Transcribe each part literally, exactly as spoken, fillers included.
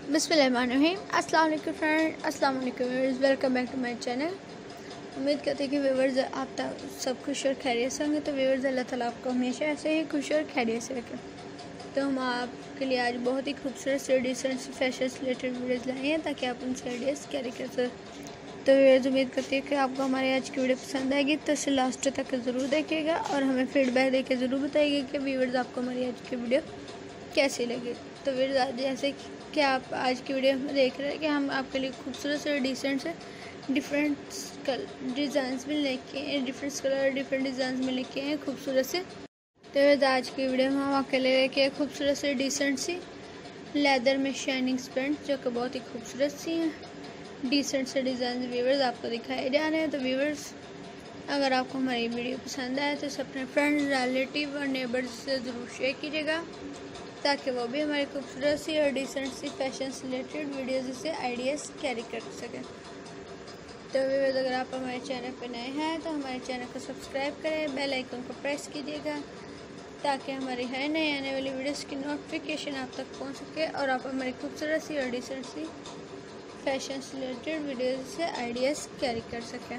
बिस्मिल्लाहिर्रहमानिर्रहीम। अस्सलाम वालेकुम फ्रेंड, अस्सलाम वालेकुम viewers, welcome back to my channel. उम्मीद करते हैं कि व्यूअर्स आप सब खुश और खैरियत से होंगे। तो व्यूअर्स अल्लाह ताला आपको हमेशा ऐसे ही खुश और खैरियत से रखें। तो हम आपके लिए आज बहुत ही खूबसूरत से डिसेंट फैशन से रिलेटेड वीडियोज़ लाए हैं ताकि आप उनसे आइडियाज़ कैरी कर सकें। तो व्यूअर्स उम्मीद करती है कि आपको हमारी आज की वीडियो पसंद आएगी, तो इसे लास्ट तक ज़रूर देखिएगा और हमें फीडबैक देकर ज़रूर बताइएगा कि व्यूअर्स आपको हमारी आज की वीडियो कैसी लगी। तो व्यूअर्स जैसे कि आप आज की वीडियो में देख रहे हैं कि हम आपके लिए खूबसूरत से डिसेंट से डिफरेंट कलर डिज़ाइंस में लेके हैं, डिफरेंट कलर डिफरेंट डिज़ाइंस में लेके हैं खूबसूरत से। तो आज की वीडियो में हम आपके लिए लेके खूबसूरत से डिसेंट सी लेदर में शाइनिंग पैंट जो कि बहुत ही खूबसूरत सी हैं, डिसेंट से डिज़ाइन व्यूअर्स आपको दिखाए जा रहे हैं। तो व्यूअर्स अगर आपको हमारी वीडियो पसंद आए तो अपने फ्रेंड्स, रिलेटिव और नेबर्स से ज़रूर शेयर कीजिएगा ताकि वो भी हमारी खूबसूरत सी और डिसेंट सी फैशन से रिलेटेड वीडियोज़ से आइडियाज़ कैरी कर सकें। तो व्यूअर्स अगर आप हमारे चैनल पर नए हैं तो हमारे चैनल को सब्सक्राइब करें, बेल आइकन को प्रेस कीजिएगा ताकि हमारी हर नई आने वाली वीडियोस की नोटिफिकेशन आप तक पहुंच सके और आप हमारी खूबसूरत सी और डिसेंट सी फैशन से रिलेटेड वीडियोज़ से आइडियाज़ कैरी कर सकें।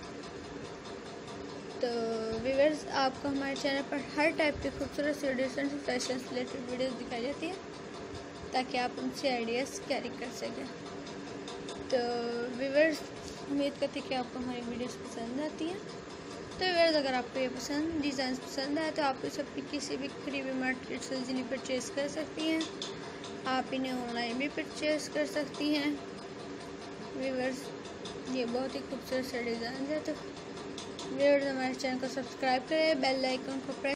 तो व्यूअर्स आपको हमारे चैनल पर हर टाइप की खूबसूरत सी डिसेंट सी फैशन से रिलेटेड वीडियोस दिखाई जाती है ताकि आप उनसे आइडियाज़ कैरी कर सकें। तो व्यूअर्स उम्मीद करती है कि आपको हमारी वीडियोस पसंद आती हैं। तो व्यूअर्स अगर आपको ये पसंद डिज़ाइन पसंद आए तो आप इसे अपनी किसी भी करीबी मार्केट से इजीली परचेज़ कर सकती हैं। आप इन्हें ऑनलाइन भी परचेज़ कर सकती हैं। व्यूअर्स ये बहुत ही खूबसूरत सा डिज़ाइन है। तो व्यूअर्स हमारे चैनल को सब्सक्राइब करें, बेल आइकन को प्रेस